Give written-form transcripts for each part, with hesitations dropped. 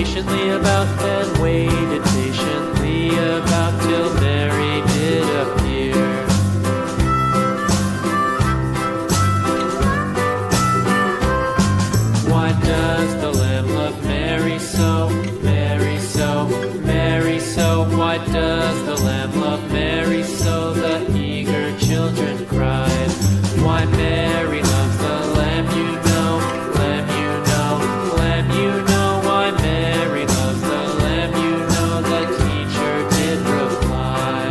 patiently about and waited patiently about till Mary did appear. Why does the Lamb love Mary so, Mary so, Mary so? Why does the Lamb love Mary so? The eager children cried. Why Mary loves the Lamb, you know, Lamb, you know, Lamb, you know. Why Mary loves the Lamb, you know, the teacher did reply.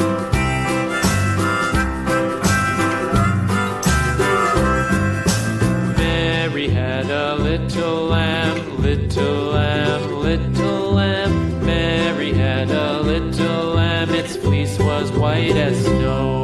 Mary had a little lamb, little lamb, little lamb. Mary had a little lamb, its fleece was white as snow.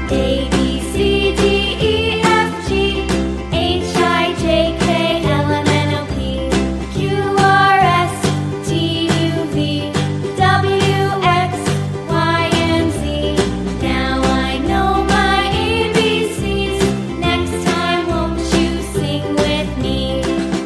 A, B, C, D, E, F, G, H, I, J, K, L, M, N, O, P, Q, R, S, T, U, V, W, X, Y, and Z. Now I know my ABCs. Next time, won't you sing with me?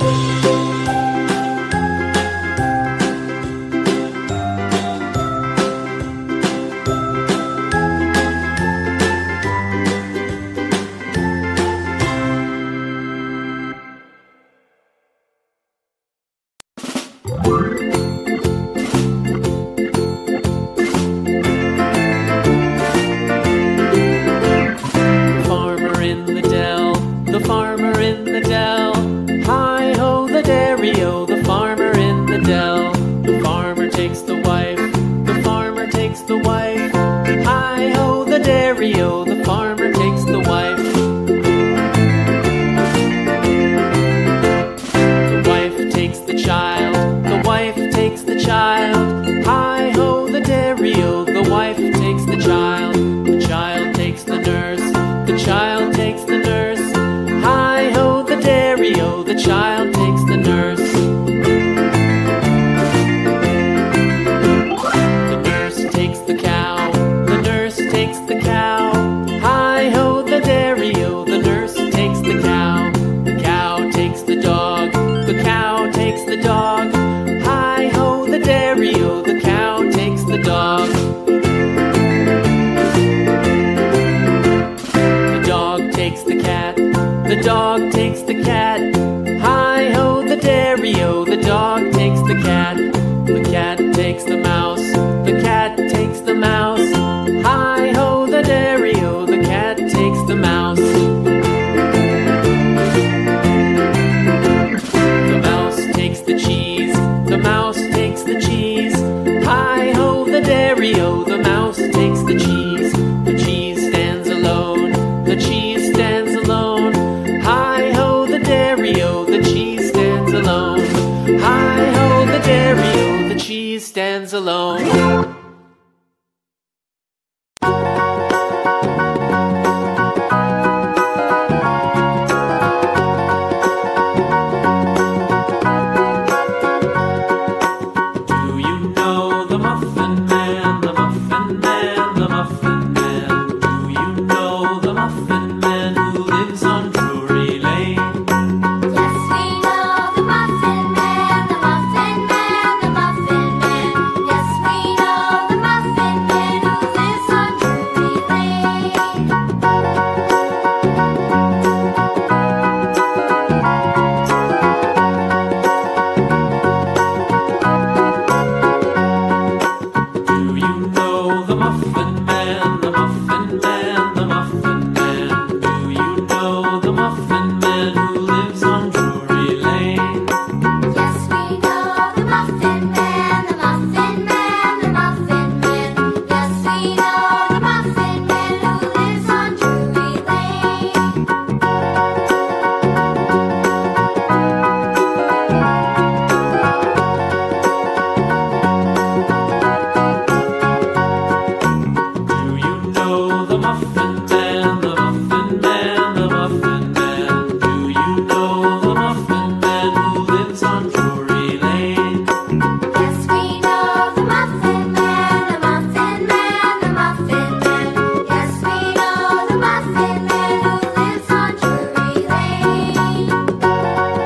Farmer in the dell, the farmer in the dell. Hi-ho, the dairy-o, the farmer in the dell. The farmer takes the wife, the farmer takes the wife. Hi-ho, the dairy-o, the farmer takes the wife. The wife takes the child, the wife takes the child. Hi-ho, the dairy-o, the wife takes the child. The child takes the nurse, the child takes the nurse. Hi-ho, the dairy-o, the child takes the nurse. The nurse takes the cow, the nurse takes the cow. Hi-ho, the dairy-o, the nurse takes the cow. The cow takes the dog, the cow takes the dog. Hi-ho, the dairy-o, the cow takes the dog. The dog takes the cat, the dog takes the cat. Hi-ho, the dairy-o, the dog takes the cat. The cat takes the mouse, the cat takes the mouse. Hi-ho, the dairy-o, the cat takes the mouse. The mouse takes the cheese, the mouse takes the cheese. Hi-ho, the dairy-o, the mouse takes the cheese. The cheese stands alone, the cheese stands alone. Hi-ho, the dairy-o, the cheese stands alone. Hi-ho, the dairy-o, the cheese stands alone. Do you know the Muffin Man, the Muffin Man, the Muffin Man? Do you know the Muffin Man who lives on Drury Lane? Yes, we know the Muffin Man, the Muffin Man, the Muffin Man. Yes, we know the Muffin Man who lives on Drury Lane. Do you know the Muffin Man, the Muffin Man, the Muffin Man? Do you know the Muffin Man who lives on Drury Lane? Yes, we know the Muffin Man, the Muffin Man, the Muffin Man. Yes, we know the Muffin Man who lives on Drury Lane. Do you know the Muffin Man, the Muffin Man, the Muffin Man? Do you know the Muffin Man who lives on Drury Lane? Yes, we know the Muffin Man, the Muffin Man, the Muffin Man. Yes, we know the Muffin Man who lives on Drury Lane.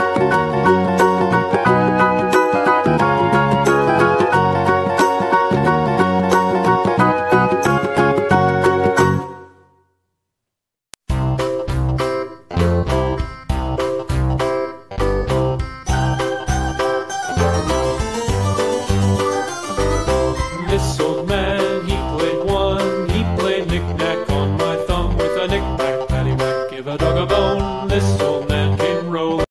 This old man, he played one. He played knick-knack on my thumb with a knick-knack, paddywhack, give a dog a bone. This old